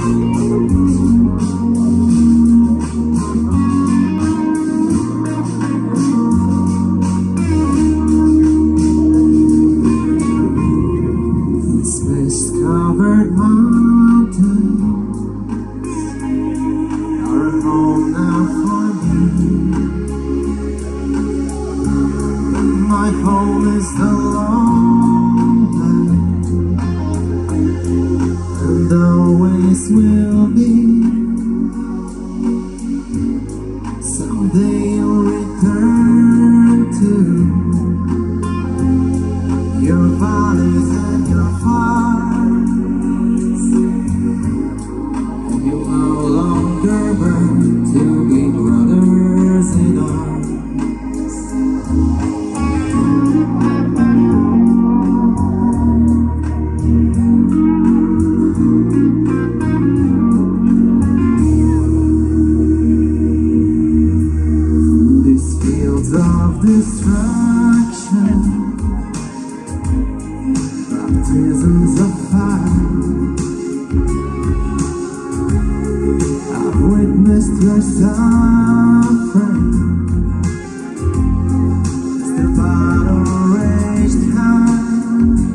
Covered mountains are a home now for me. My home is the lowland and always will be. Someday you'll return to your valleys and your farms. To be brothers in arms. These fields of destruction, baptisms of fire, witnessed your suffering as the battle raged high.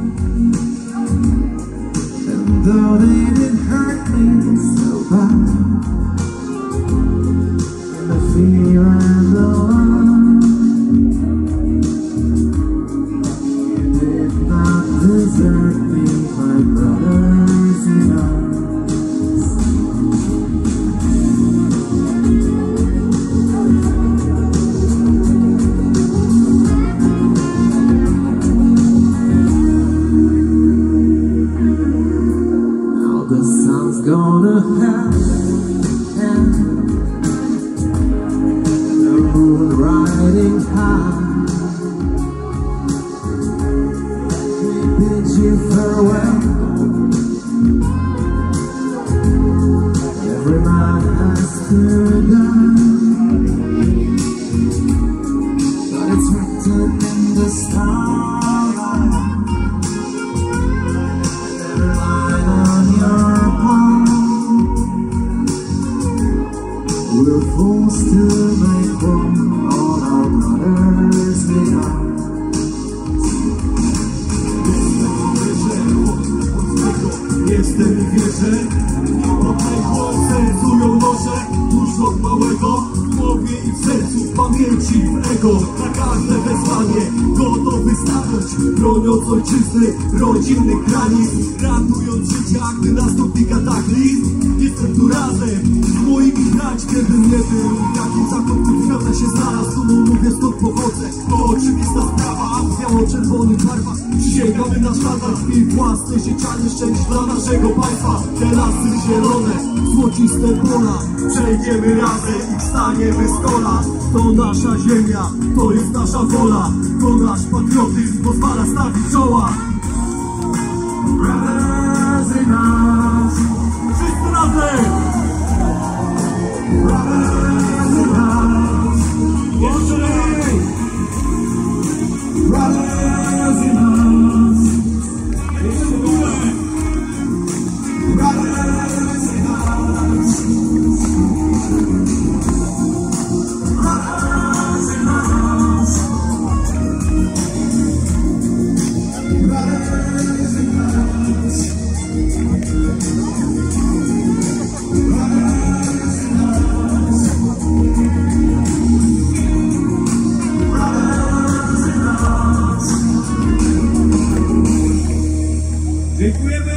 And though they did hurt me so bad, in the fear and the love, you did not desert me, my brothers in arms. The sun's gonna have and the moon riding high. We bid you farewell. Every man has to die, but it's written in the starlight. Every line on your we're forced to make war on our brothers in arms. Jestem i wierzę, odległe sercu ją noszę, tuż od małego, w głowie i w sercu, w pamięci, w ego, na każde wezwanie, gotowy stanąć, broniąc ojczyzny, rodzinnych granic, ratując życia, gdy nastąpi kataklizm. Jestem tu razem z moimi braćmi, kiedym nie był, jakim zakątku świata się znalazł, komu mówię stąd pochodzę, to oczywista sprawa, a w biało-czerwonych barwach przysięgamy na sztandar krwi własnej, życianie szczęść dla naszego państwa. Te lasy zielone, złociste pola, przejdziemy razem i wstaniemy z kolan. To nasza ziemia, to jest nasza wola, to nasz patriotyzm pozwala stawić czoła. Brothers in arms, wszyscy razem! Brothers in arms, jeszcze lepiej! Brothers in arms, jeszcze w górę! Brothers in arms, brothers in arms, brothers in arms. Dziękujemy.